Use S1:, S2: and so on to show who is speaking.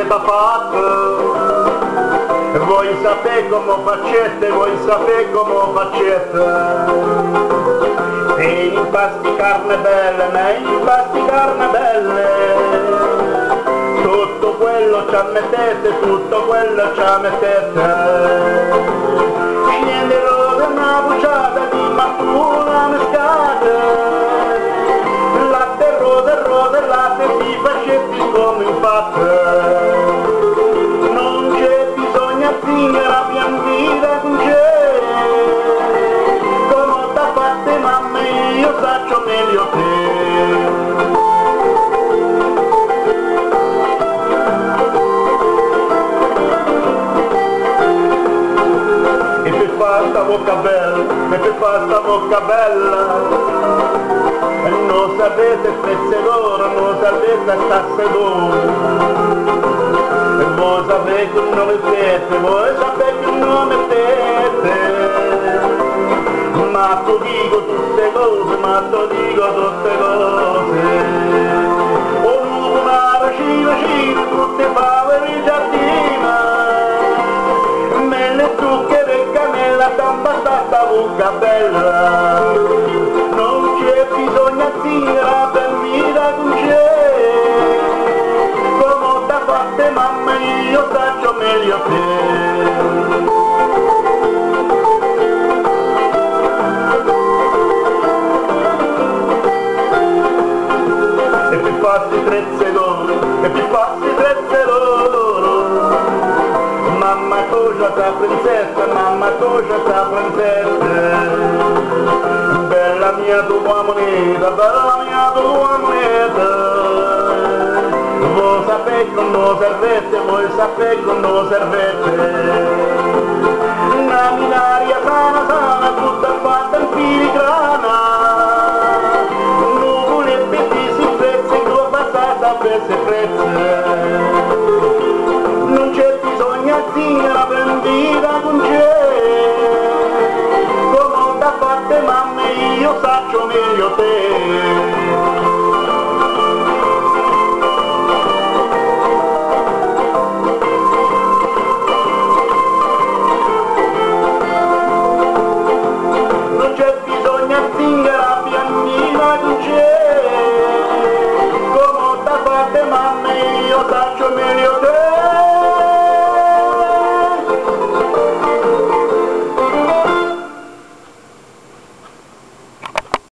S1: che t'ha fatto, vuoi sapere come faccette, vuoi sapere come faccette, e impasti carne belle, ne impasti carne belle, tutto quello ci ammettete, tutto quello ci ammettete, scenderò da una bucciata di mattura mescate, latte rose, latte di fascetti come infatti, non c'è bisogno a zingare a pianvita con c'è, come t'ha fatte mamma io saccio meglio te. E per fare sta bocca bella, e per fare sta bocca bella, non sapete spezze d'oro, non sapete tasse d'oro, e voi sapete che non mettete, voi sapete che non mettete, ma tu dico tutte cose, ma tu dico tutte cose, una racina, tutte favole in giardina, mele, zucchero e cannella, tanta sta bocca bella, non c'è bisogno a zingara per vita con c'è, come t'ha fatte mamma io saccio meglio te. E più fatti 3 secondi, e più fatti 3 secondi, mamma cosa sta princessa, mamma cosa sta princessa, bella mia tua moneta, bella mia tua moneta, voi sapete che non servete, voi sapete che non servete.